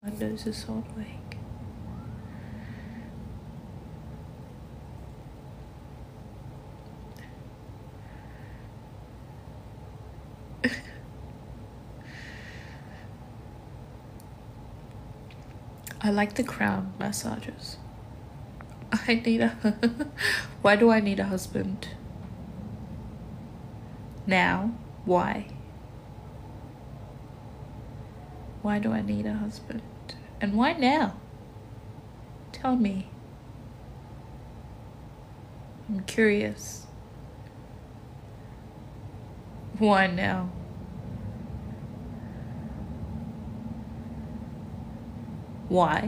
My nose is so annoying. I like the crown massages. I need a... Why do I need a husband? Now? Why? Why do I need a husband? And why now? Tell me. I'm curious. Why now? Why?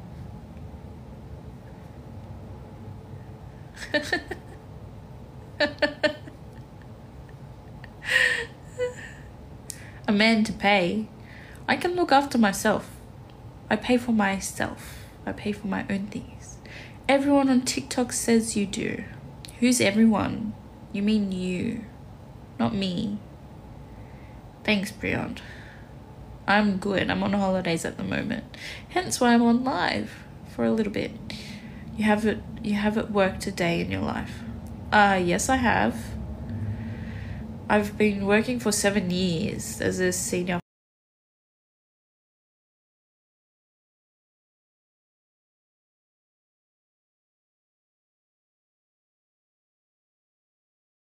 A man to pay. I can look after myself. I pay for myself. I pay for my own things. Everyone on TikTok says you do. Who's everyone? You mean you, not me. Thanks, Briand. I'm good. I'm on holidays at the moment. Hence why I'm on live for a little bit. You haven't worked a day in your life? Yes, I have. I've been working for 7 years as a senior